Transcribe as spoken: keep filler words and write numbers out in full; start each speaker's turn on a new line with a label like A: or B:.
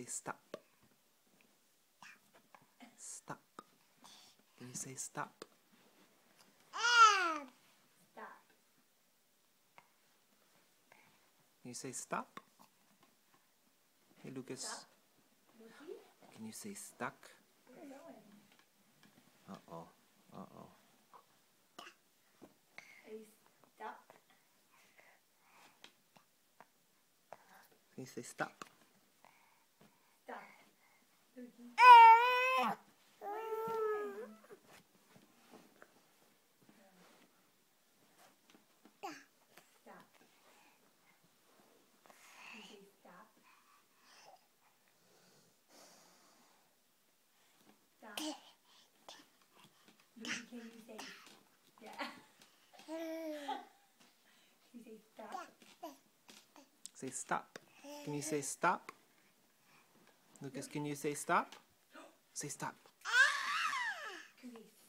A: say stop? Stop. Can you say stop?
B: Stop.
A: Can you say stop? Hey Lucas.
B: Stop. Lucy?
A: Can you say stuck?
B: Where are you going?
A: Uh-oh. Uh-oh.
B: Are you stuck?
A: Can you say stop?
B: Stop. Lucy. What are you doing? Stop. You say stop. Stop. Lucy, can you say yeah? Can you say stop?
A: Say stop. Can you say stop? Lucas, can you say stop? Say stop.
B: Can you say